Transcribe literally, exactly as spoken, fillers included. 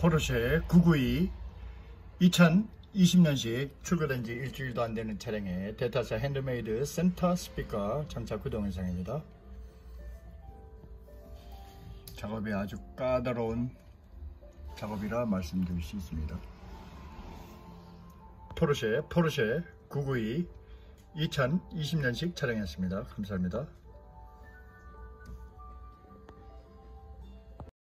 포르쉐 구구이 이천이십 년식 출고된 지 일주일도 안 되는 차량에 대타사 핸드메이드 센터 스피커 장착 구동 영상입니다. 작업이 아주 까다로운 작업이라 말씀드릴 수 있습니다. 포르쉐 포르쉐 구구이 이천이십 년식 차량이었습니다. 감사합니다.